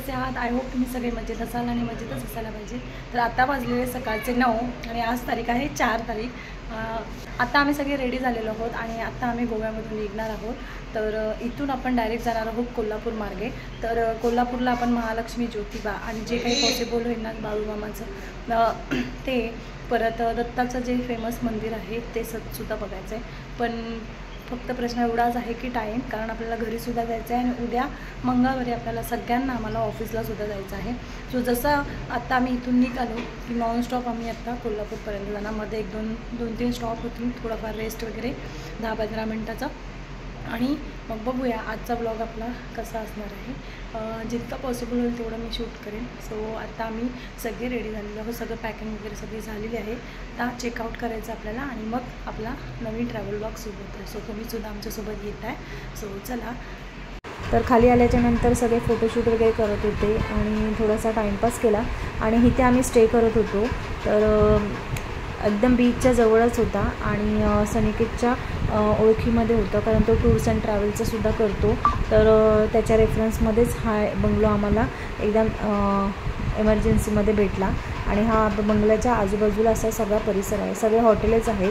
कसे आहात? I hope तुम्ही सगळे मजेत असाल आणि मजेतच असायला पाहिजे। तर आता वाजलेले सकाळचे 9 आणि आज तारीख आहे 4 तारीख। आता आम्ही सगळे रेडी झालेलो आहोत आणि आता आम्ही गोव्यामधून निघणार आहोत। तर इथून आपण डायरेक्ट जाणार आहोत कोल्हापूर मार्गे। तर कोल्हापूरला आपण महालक्ष्मी, ज्योतिबा आणि जे काही पॉसिबल होईल ना बाळूमामाचं ते, परत दत्ताचं जे फेमस मंदिर आहे ते सुद्धा बघायचं आहे। पण फक्त प्रश्न एवढाच आहे की टाईम, कारण आपल्याला घरीसुद्धा जायचं आहे आणि उद्या मंगळवारी आपल्याला सगळ्यांना आम्हाला ऑफिसलासुद्धा जायचं आहे। सो जसं आता आम्ही इथून निघालो की नॉनस्टॉप आम्ही आता कोल्हापूरपर्यंत जाणार। मध्ये दोन तीन स्टॉप होतील, थोडाफार रेस्ट वगैरे 10-15 मिनटाचा, आणि मग बघूया आजचा ब्लॉग आपला कसा असणार आहे। जितका पॉसिबल होईल तेवढं मी शूट करेन। सो आता आम्ही सगळे रेडी झालेलो आहोत, सगळं पॅकिंग वगैरे सगळी झालेली आहे। आता चेकआउट करायचं आपल्याला आणि मग आपला नवीन ट्रॅव्हल ब्लॉग सुरू होतो आहे। सो तुम्हीसुद्धा आमच्यासोबत येत आहे, सो चला। तर खाली आल्याच्या नंतर सगळे फोटोशूट वगैरे करत होते आणि थोडासा टाईमपास केला आणि इथे आम्ही स्टे करत होतो। तर एकदम बीचच्या जवळच होता आणि सनिकेतच्या ओळखीमध्ये होतं, कारण तो टूर्स अँड ट्रॅव्हलचं सुद्धा करतो। तर त्याच्या रेफरन्समध्येच हा बंगलो आम्हाला एकदम एमर्जन्सीमध्ये भेटला आणि हा बंगल्याच्या आजूबाजूला असा सगळा परिसर आहे, सगळे हॉटेलच आहेत।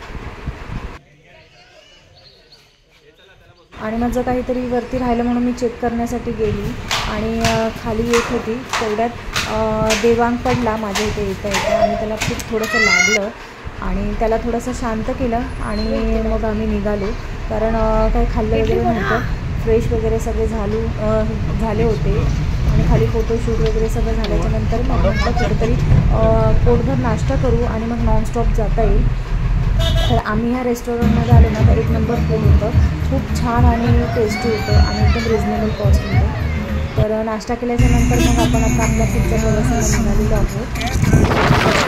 आणि माझं काहीतरी वरती राहिलं म्हणून मी चेक करण्यासाठी गेली आणि खाली येत होती, तेवढ्यात देवांग पडला माझ्या इथे येता आणि त्याला खूप थोडंसं लागलं आणि त्याला थोडंसं शांत केलं आणि मग आम्ही निघालो, कारण काही खाल्लं वगैरे नव्हतं। फ्रेश वगैरे सगळे झाले होते आणि खाली फोटोशूट वगैरे सगळं झाल्याच्यानंतर मग म्हटलं कुठेतरी पोटभर नाश्ता करू आणि मग नॉनस्टॉप जाता येईल। तर आम्ही ह्या रेस्टॉरंटमध्ये आलो ना, तर 1 नंबर फूड होतं, खूप छान आणि टेस्टी होतं आणि एकदम रिजनेबल कॉस्टमध्ये। तर नाश्ता केल्याच्यानंतर मग आपण आता आपल्या पुढच्या प्रवासाला निघालेलो आहोत।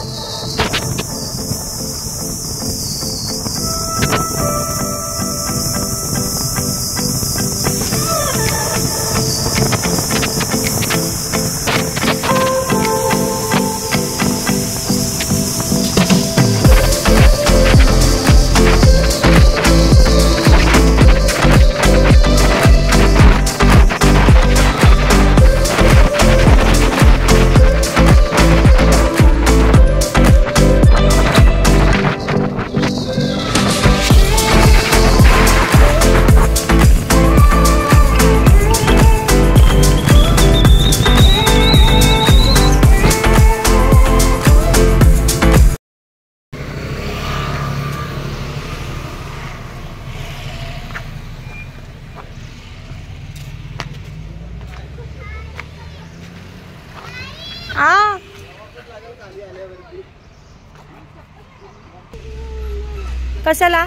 कशाला?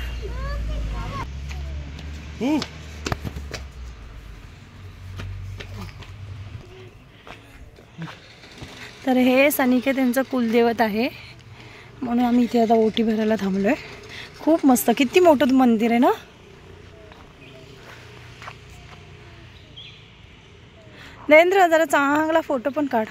तर हे सनिकेत यांचं कुलदैवत आहे, म्हणून आम्ही इथे आता ओटी भरायला थांबलोय। खूप मस्त, किती मोठं मंदिर आहे ना। नरेंद्र जरा चांगला फोटो पण काढ।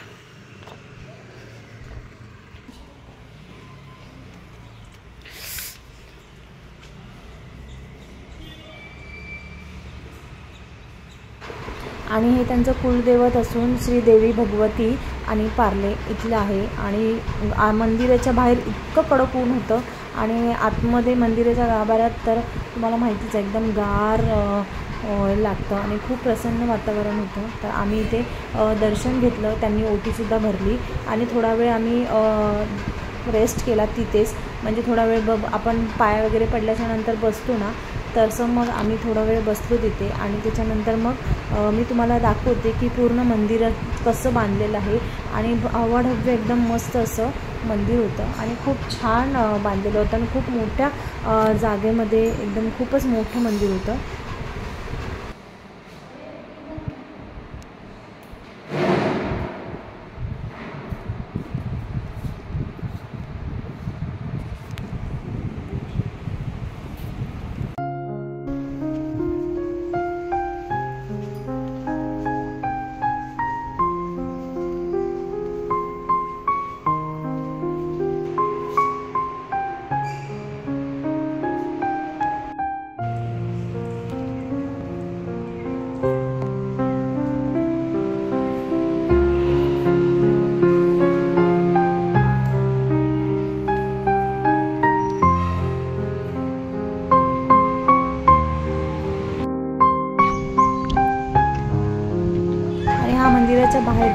आणि हे त्यांचं कुलदैवत असून श्रीदेवी भगवती आणि पार्ले इथलं आहे। आणि मंदिराच्या बाहेर इतकं कडक ऊन होतं आणि आतमध्ये मंदिराच्या गाभाऱ्यात तर तुम्हाला माहितीच आहे एकदम गार लागतं आणि खूप प्रसन्न वातावरण होतं। तर आम्ही इथे दर्शन घेतलं, त्यांनी ओटीसुद्धा भरली आणि थोडा वेळ आम्ही रेस्ट केला तिथेच, म्हणजे थोडा वेळ आपण पाय वगैरे पडल्याच्यानंतर बसतो ना, तसं मग आम्ही थोडा वेळ बसलो तिथे आणि त्याच्यानंतर मग मी तुम्हाला दाखवते की पूर्ण मंदिर कसं बांधलेलं आहे आणि अवाढव्य एकदम मस्त असं मंदिर होतं आणि खूप छान बांधलेलं होतं आणि खूप मोठ्या जागेमध्ये एकदम खूपच मोठं मंदिर होतं।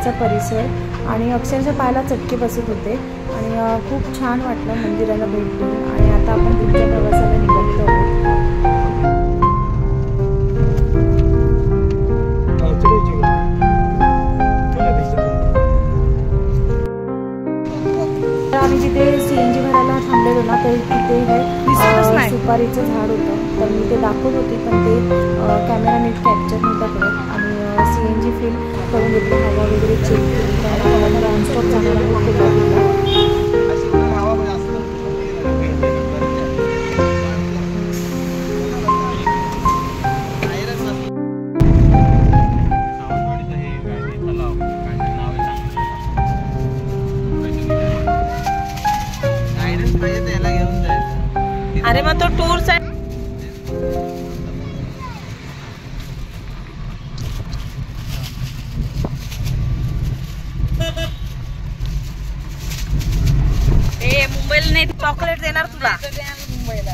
मंदिराचा परिसर आणि अक्षरशः पाहायला चटके बसत होते आणि खूप छान वाटलं मंदिराला भेट देऊन. आणि आता आपण पुढच्या प्रवासाला निघालेलो आहोत. आम्ही जिथे CNG भरायला थांबलेलो ना तर तिथे हे सुपारीचं झाड होतं. तर मी ते दाखवत होती पण ते कॅमेरा नीट कॅप्चर नव्हता करत. आणि CNG फिल करून घेतली, हवा वगैरे चेक केली. कारण नॉनस्टॉप जाणार आहे कोल्हापूरला. अरे मग तो टूर्स आहे. मुंबईला नाही चॉकलेट देणार तुला मुंबईला.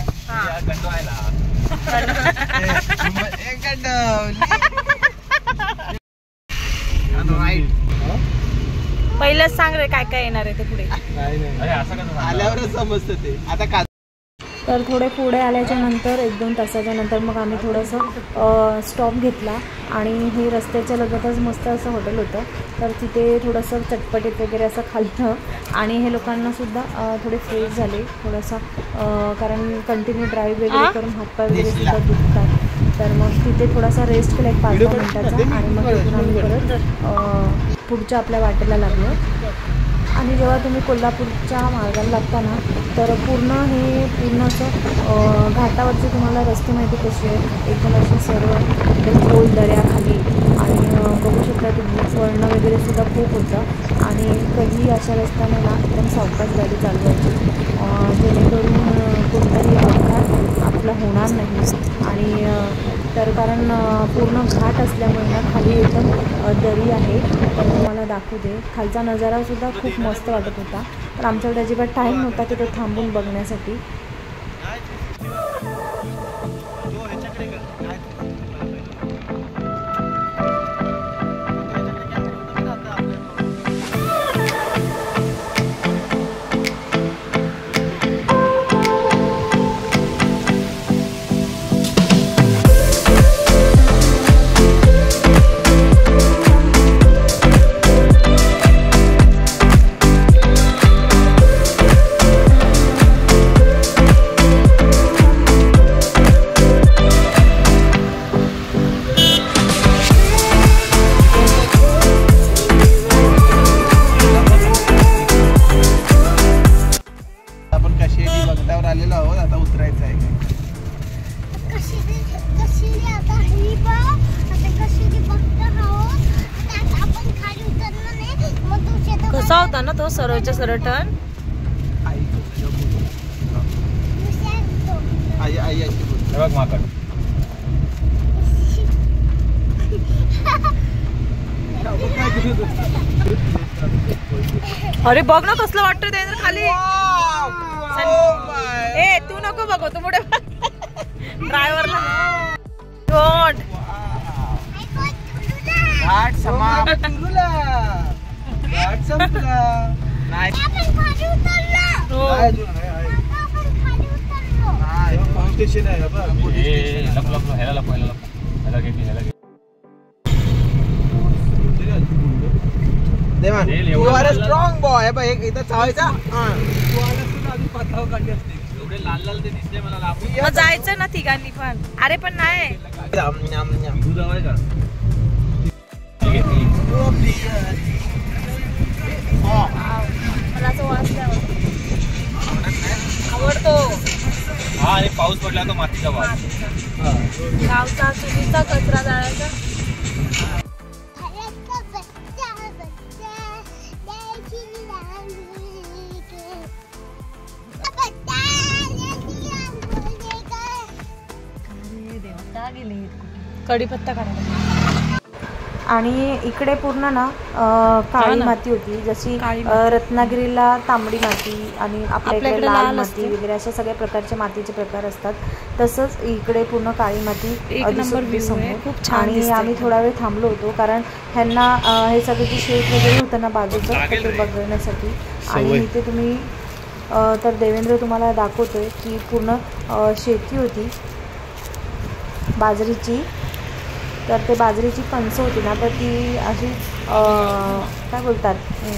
पहिलंच सांग रे काय काय येणार आहे ते पुढे. आल्यावरच समजतं ते. आता तर थोडे पुढे आल्याच्या नंतर 1-2 तासाच्या नंतर मग आम्ही थोडंसं स्टॉप घेतला आणि हे रस्त्याच्या लगतच मस्त असं हॉटेल होतं. तर तिथे थोडंसं चटपटीत वगैरे असं खाल्लं आणि हे लोकांनासुद्धा थोडे फ्रेश झाले थोडंसं, कारण कंटिन्यू ड्राईव्ह वगैरे करून हातपाय वगैरे सुद्धा दुखतात. तर मग तिथे थोडासा रेस्ट केला 5-10 मिनिटाचा आणि मग तिथून आम्ही परत पुढच्या आपल्या वाटेला लागलो. आणि जेव्हा तुम्ही कोल्हापूरच्या मार्गाला लागता ना तर पूर्ण असं घाटावरचे तुम्हाला रस्ते माहिती कसे आहेत, एकदम असे सर्व एकदम खोल दऱ्याखाली. आणि बघू शकता तुम्ही वळणं वगैरे सुद्धा खूप होतं आणि कधी अशा रस्त्याने ना एकदम सावकाश गाडी चालवायची जेणेकरून कोणताही अपघात आपला होणार नाही. आणि तर कारण पूर्ण घाट असल्यामुळे ना खाली एकदम दरी आहे. तर तुम्हाला दाखवू दे, खालचा नजारासुद्धा खूप मस्त वाटत होता. पण आमच्याकडे अजिबात टाईम नव्हता तिथे थांबून बघण्यासाठी. कसा होता ना तो सरळच्या सरळ टर्न. अरे बघ ना कसलं वाटतं ते खाली. ए तू नको बघू, तू पुढे ड्रायव्हरला. घाट संपला. नाही स्टेशन आहे स्ट्रॉंग बॉय. इथं चावायचा जायचं ना तिघांनी पण. अरे पण नाही मला तो वास आवडतो. हा आणि पाऊस पडला तो मातीचा वास. गावचा चुलीचा कचरा जाळायचा. कढीपत्ता काढायला आणि इकडे पूर्ण ना काळी माती होती, जशी रत्नागिरीला तांबडी माती आणि आपल्याकडे लाल माती वगैरे अशा सगळ्या प्रकारच्या मातीचे प्रकार असतात, तसंच इकडे पूर्ण काळी माती खूप छान. आणि आम्ही थोडा वेळ थांबलो होतो कारण ह्यांना हे सगळं जे शेत वगैरे होतं ना बाजूचं ते बघण्यासाठी. आणि इथे तुम्ही तर देवेंद्र तुम्हाला दाखवतोय की पूर्ण शेती होती बाजरीची. तर ते बाजरीची कणसं होती ना, तर ती अशी काय बोलतात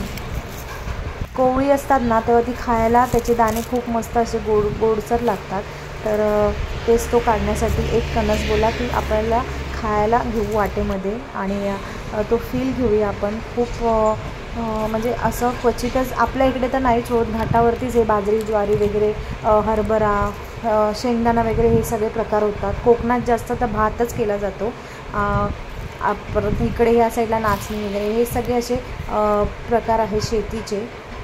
कोवळी असतात ना, तेव्हा ती खायला त्याचे दाणे खूप मस्त असे गोडसर लागतात. तर तेच तो काढण्यासाठी एक कणस बोला की आपल्याला खायला घेऊ वाटेमध्ये आणि तो फील घेऊया आपण. खूप म्हणजे असं क्वचितच आपल्या इकडे तर नाहीच होत, घाटावरतीच हे बाजरी ज्वारी वगैरे हरभरा शेंगदाणा वगैरे हे सगळे प्रकार होतात. कोकणात जास्त तर भातच केला जातो. परत इकडे या साईडला नाचणी वगैरे हे सगळे असे प्रकार आहेत शेतीचे.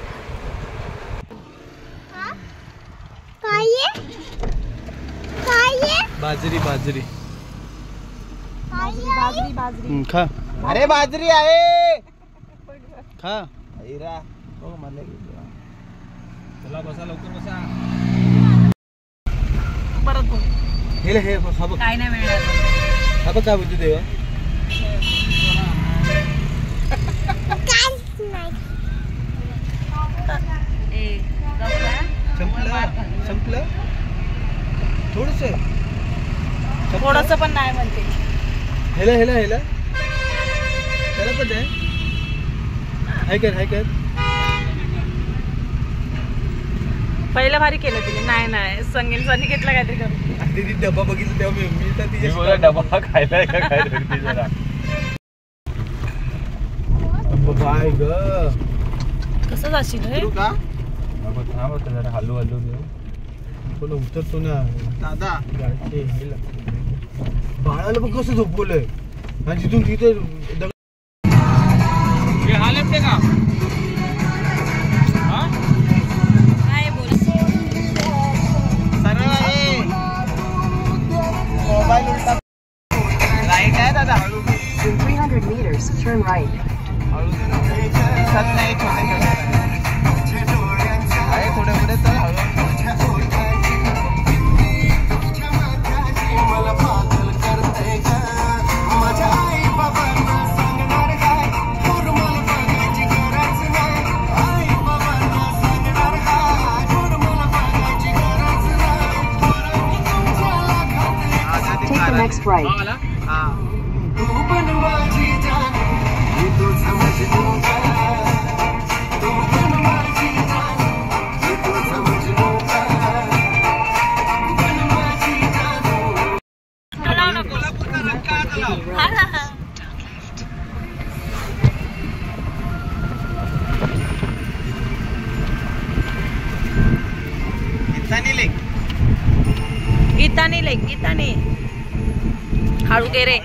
बाजरी बाजरी बाजरी बाजरी खा. अरे बाजरी आहे खा. चला बसा लवकर बसा. परत हे हे हा बघ काय नाही मिळणार. हा बघ काय बोलतो देवा. संपलं थोडंसं पण नाही म्हणते. हेला हेला हेला त्याला पण आहे. हाय कर पहिलं भारी केलं तिने. नाही संगीन सनी घेतला काहीतरी करून. ती डबा बघितलं तेव्हा मी तर तिच्या डबा खायला का काय धरती जरा. बाय ग कसं जाशील रे का थांब होतं जरा हलू हलू कोण उतरतो ना दादा गाडी. बाळाला बघ कसं झोपवलंय आणि तिथून तिथे हालते का काय बोल सरळ आहे. मोबाईल उलटा राईट आहे दादा. हळू 300 meters turn right. हळू दिसत नाही. आहे थोडे पुढे तर हळू. Take the next right. गीताने हळू गे रे.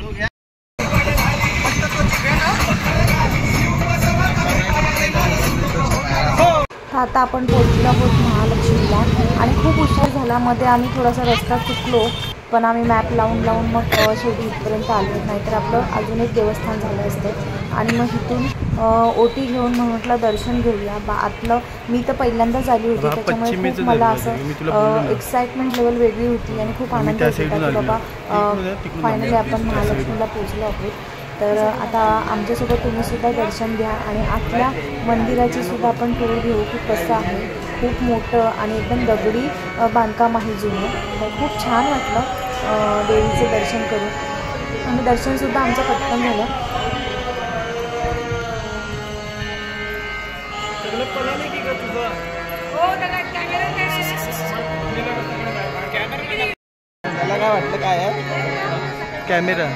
आता आपण पोहोचलो आहोत महालक्ष्मीला आणि खूप उशीर झाला. मध्ये आम्ही थोडासा रस्ता चुकलो पण आम्ही मॅप लावून मग शेवटी इथपर्यंत आलो. नाहीतर आपलं अजून एक देवस्थान झालं असतं. आणि मग इथून ओटी घेऊन म्हटलं दर्शन घेऊया आतलं. मी तर पहिल्यांदाच आली होती त्याच्यामुळे खूप मला असं एक्साइटमेंट लेवल वेगळी होती आणि खूप आनंद होता की बाबा फायनली आपण महालक्ष्मीला पोचलो आहोत. तर आता आमच्यासोबत तुम्हीसुद्धा दर्शन घ्या आणि आतल्या मंदिराची सुद्धा आपण टूर घेऊ की कसं आहे. खूप मोठं आणि एकदम दगडी बांधकाम आहे जुनं. तर खूप छान वाटलं देवीचं दर्शन करून आणि दर्शनसुद्धा आमचं पटकन झालं. त्याला काय वाटलं काय आहे कॅमेरा.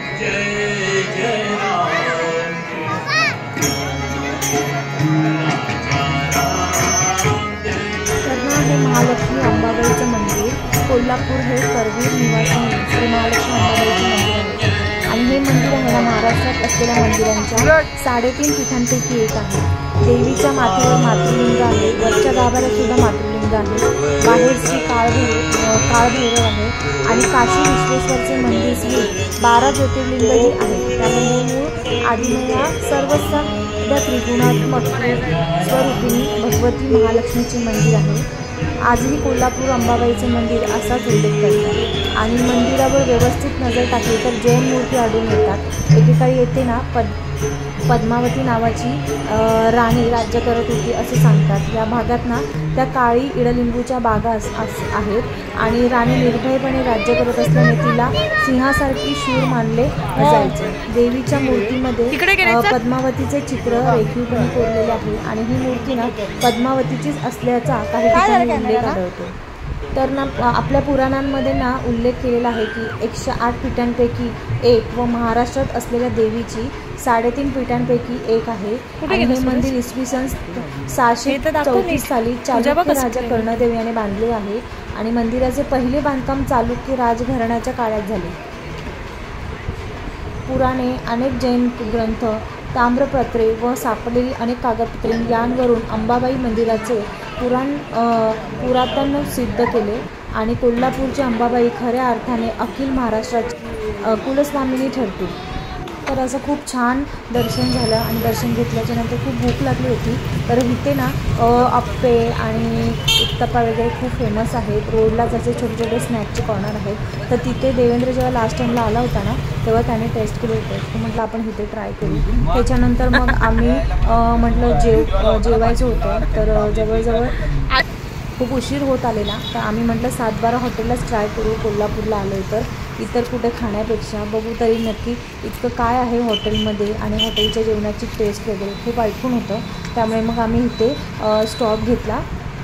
हे महालक्ष्मी अंबाबाईचं मंदिर. कोल्हापूर हे करवीर निवासी श्री महालक्ष्मी अंबाबाईचं मंदिर आहे आणि हे मंदिर आहे ना महाराष्ट्रात असलेल्या मंदिरांच्या 3.5 पीठांपैकी एक आहे. देवीच्या माथ्यावर मातृलिंग आहे, वरच्या गाभाऱ्यात सुद्धा मातृलिंग आहे, बाहेर श्री काळभैरव आहे आणि काशी विश्वेश्वरचे मंदिर श्री 12 ज्योतिर्लिंग जी आहे. त्यामुळे मूळ आदिमया सर्वसंध्या त्रिगुणात्मक स्वरूपिणी भगवती महालक्ष्मीचे मंदिर आहे. आजही कोल्हापूर अंबाबाईचे मंदिर असाच उल्लेख करतात आणि मंदिरावर व्यवस्थित नजर टाकली तर जैन मूर्ती आढळून येतात. एकेकाळी येथे ना पद्मावती नावाची राणी राज्य करत होती असे सांगतात. या भागात ना त्या काळी इडलिंबूच्या बागा आहेत आणि राणी निर्भयपणे राज्य करत असल्याने तिला सिंहासारखी शूर मानले जायचे. देवीच्या मूर्तीमध्ये पद्मावतीचे चित्र रेखीवपणे कोरलेले आहे आणि ही मूर्ती ना पद्मावतीचीच असल्याचा काही ठिकाणी उल्लेख आढळतो. तर ना आपल्या पुराणांमध्ये ना उल्लेख केलेला आहे की 108 पीठांपैकी एक व महाराष्ट्रात असलेल्या देवीची 3.5 पीठांपैकी एक आहे. आणि हे मंदिर इसवी सन 634 साली चालुक्य राजा कर्णदेव याने बांधले आहे आणि मंदिराचे पहिले बांधकाम चालुक्य राजघराण्याच्या काळात झाले. पुराणे, अनेक जैन ग्रंथ, ताम्रपत्रे व सापडलेली अनेक कागदपत्रे यांवरून अंबाबाई मंदिराचे पुरातन सिद्ध केले आणि कोल्हापूरची अंबाबाई खऱ्या अर्थाने अखिल महाराष्ट्राची कुलस्वामिनी ठरतील. तर असं खूप छान दर्शन झालं आणि दर्शन घेतल्याच्या नंतर खूप भूक लागली होती. तर इथे ना अप्पे आणि उत्तप्पा वगैरे खूप फेमस आहेत. रोडलाच असे छोटे छोटे स्नॅकचे कॉर्नर आहेत. तर तिथे देवेंद्र जेव्हा लास्ट टाईमला आला होता ना तेव्हा त्याने टेस्ट केले होते. तर म्हटलं आपण इथे ट्राय करू. त्याच्यानंतर मग आम्ही म्हटलं जेवायचं होतं. तर जवळजवळ खूप उशीर होत आलेला. तर आम्ही म्हटलं 7-12 हॉटेललाच ट्राय करू. कोल्हापूरला आलो तर इतर कुठे खाण्यापेक्षा बघू तरी नक्की इतकं काय आहे हॉटेलमध्ये आणि हॉटेलच्या जेवणाची टेस्ट वगैरे खूप ऐकून होतं. त्यामुळे मग आम्ही इथे स्टॉप घेतला.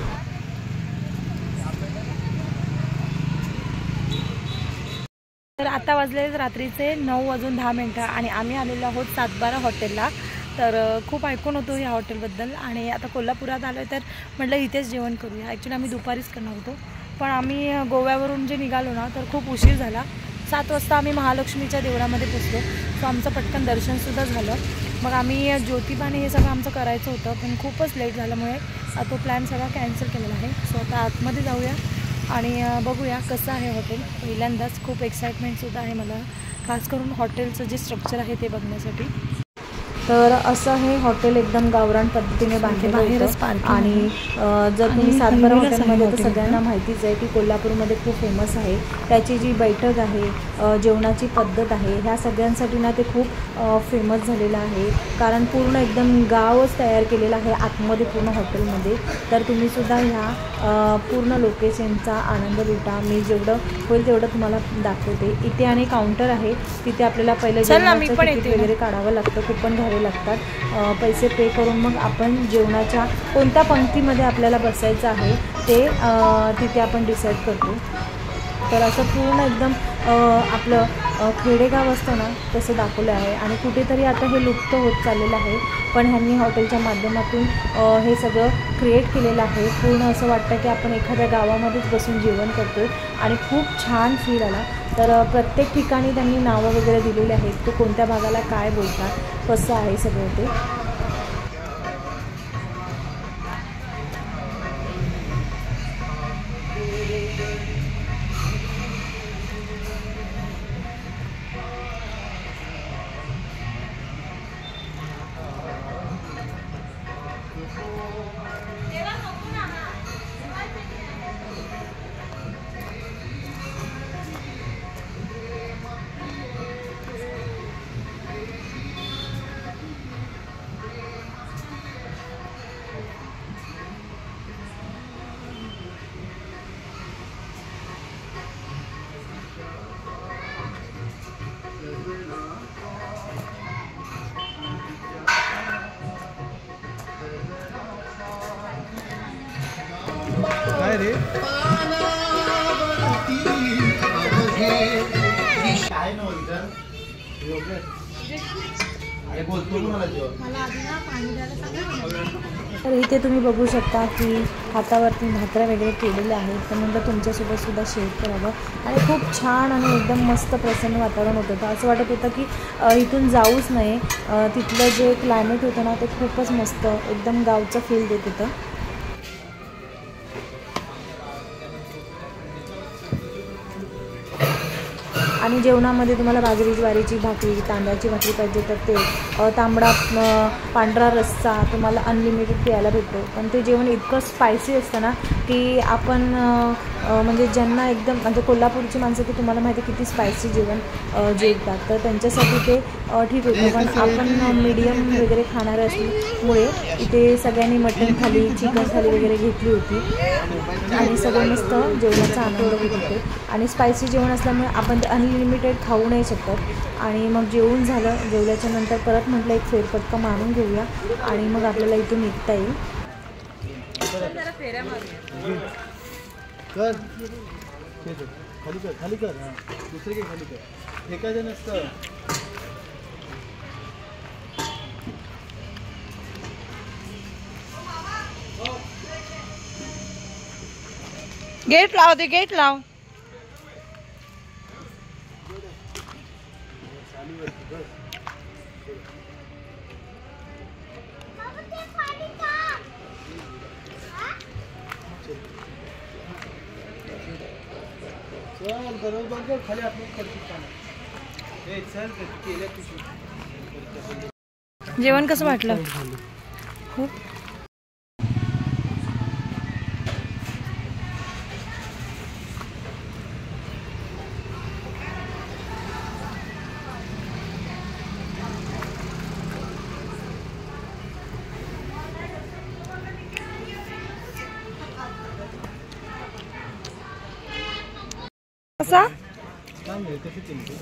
तर आता वाजले रात्रीचे 9:10 आणि आम्ही आलेलो आहोत 7-12 हॉटेलला. तर खूप ऐकून होतो ह्या हॉटेलबद्दल आणि आता कोल्हापुरात आलो तर म्हटलं इथेच जेवण करूया. ॲक्च्युली आम्ही दुपारीच करणार होतो पण आम्ही गोव्यावरून जे निघालो ना तर खूप उशीर झाला. 7 वाजता आम्ही महालक्ष्मीच्या देवळामध्ये पोचलो. सो आमचं पटकन दर्शनसुद्धा झालं. मग आम्ही ज्योतिबाने हे सगळं आमचं करायचं होतं पण खूपच लेट झाल्यामुळे तो प्लॅन सगळा कॅन्सल केलेला आहे. सो आता आतमध्ये जाऊया आणि बघूया कसं आहे हॉटेल. पहिल्यांदाच खूप एक्साइटमेंटसुद्धा आहे मला, खास करून हॉटेलचं जे स्ट्रक्चर आहे ते बघण्यासाठी. तर असं हे हॉटेल एकदम गावरान पद्धतीने बांधलेलं होतं आणि जर तुम्ही 7-12 हॉटेलमध्ये तर सगळ्यांना माहितीच आहे की कोल्हापूरमध्ये खूप फेमस आहे. त्याची जी बैठक आहे, जेवणाची पद्धत आहे, ह्या सगळ्यांसाठी ना ते खूप फेमस झालेलं आहे. कारण पूर्ण एकदम गावच तयार केलेलं आहे आतमध्ये पूर्ण हॉटेलमध्ये. तर तुम्हीसुद्धा ह्या पूर्ण लोकेशनचा आनंद लुटा. मी जेवढं होईल तेवढं तुम्हाला दाखवते. इथे आणि काउंटर आहे, तिथे आपल्याला पहिलं जेवणाचं तिकीट वगैरे काढावं लागतं, कुपन घ्यावे लागतात. पैसे पे करून मग आपण जेवणाच्या कोणत्या पंक्तीमध्ये आपल्याला बसायचं आहे ते तिथे आपण डिसाईड करतो. तर असं पूर्ण एकदम आपलं खेडेगाव असतं ना तसं दाखवलं आहे आणि कुठेतरी आता हे लुप्त होत चाललेलं आहे. पण ह्यांनी हॉटेलच्या माध्यमातून हे सगळं क्रिएट केलेलं आहे. पूर्ण असं वाटतं की आपण एखाद्या गावामध्येच बसून जेवण करतो आणि खूप छान फील आला. तर प्रत्येक ठिकाणी त्यांनी नावं वगैरे दिलेली आहेत, तो कोणत्या भागाला काय बोलतात, कसं आहे सगळं ते. काय रे अरे बोलतो मला आधी ना पाणी द्यायला सांगा. तर इथे तुम्ही बघू शकता की हातावरती भाकऱ्या वगैरे केलेल्या आहेत. तर नंतर तुमच्यासोबत सुद्धा शेअर करावं. आणि खूप छान आणि एकदम मस्त प्रसन्न वातावरण होतं. तर असं वाटत होतं की इथून जाऊच नाही. तिथलं जे क्लायमेट होतं ना ते खूपच मस्त एकदम गावचं फील देत होतं. आणि जेवणामध्ये तुम्हाला बाजरी ज्वारीची भाकरी, तांदळाची भाकरी पाहिजे तर ते, तांबडा पांढरा रस्सा तुम्हाला अनलिमिटेड प्यायला भेटतो. पण ते जेवण इतकं स्पायसी असतं ना की आपण म्हणजे ज्यांना एकदम म्हणजे कोल्हापूरची माणसं की तुम्हाला माहिती आहे किती स्पायसी जेवण जेवतात, तर त्यांच्यासाठी ते ठीक होतं. पण आपण मीडियम वगैरे खाणारे असल्यामुळे इथे सगळ्यांनी मटण थाली, चिकन थाली वगैरे घेतली होती आणि सगळे मस्त जेवणाचा आनंद घेत होते. आणि स्पायसी जेवण असल्यामुळे आपण ते अनलिमिटेड खाऊ नाही शकत. आणि मग जेवून झालं. जेवल्याच्या नंतर परत म्हटलं एक फेरफटका मारून घेऊया आणि मग आपल्याला इथून निघता येईल. कर खाली कर, खाली कर. हां दुसरे काही खाली कर, फेकायचं नसतं. गेट लाव, ते गेट लाव. चल दररोज बघ खाली आपण पडतो. हे चल केलं तुझी. जेवण कसं वाटलं? खूप कसा कशी केली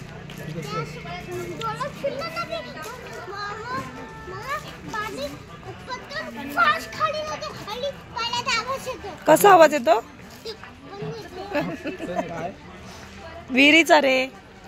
कसा आवाज येतो? विहिरीचा रे.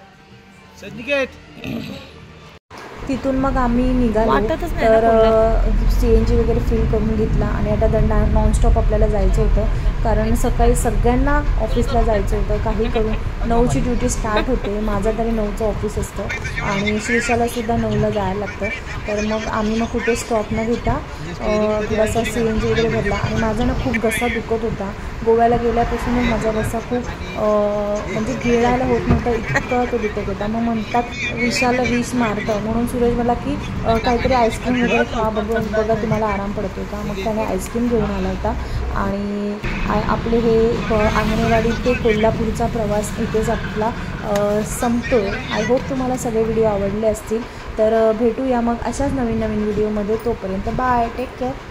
तिथून मग आम्ही निघालो. वाटतच नाही तर CNG वगैरे फिल करून घेतला आणि आता नॉनस्टॉप आपल्याला जायचं होतं कारण सकाळी सगळ्यांना ऑफिसला जायचं होतं. काही करून 9ची ड्युटी स्टार्ट होते. माझं तरी 9चं ऑफिस असतं आणि श्रीशालासुद्धा 9ला जायला लागतं. तर मग आम्ही कुठे स्टॉप न घेता थोडासा CNG वगैरे भरला. आणि माझा ना खूप घसा दुखत होता. गोव्याला गेल्यापासूनच माझा घसा खूप म्हणजे गिळायला होत नव्हता, इतकं तो दुखत होता. मग म्हणतात विषाला विष मारतं, म्हणून सुरेश मला की काहीतरी आईस्क्रीम वगैरे खा, बघा तुम्हाला आराम पडतो का. मग त्याने आईस्क्रीम घेऊन आला होता. आणि आपले हे अंगणेवाडी ते कोल्हापूरचा प्रवास इथेच आपला संपतो. आय होप तुम्हाला सगळे व्हिडिओ आवडले असतील. तर भेटूया मग अशाच नवीन नवीन व्हिडिओमध्ये. तोपर्यंत बाय, टेक केअर.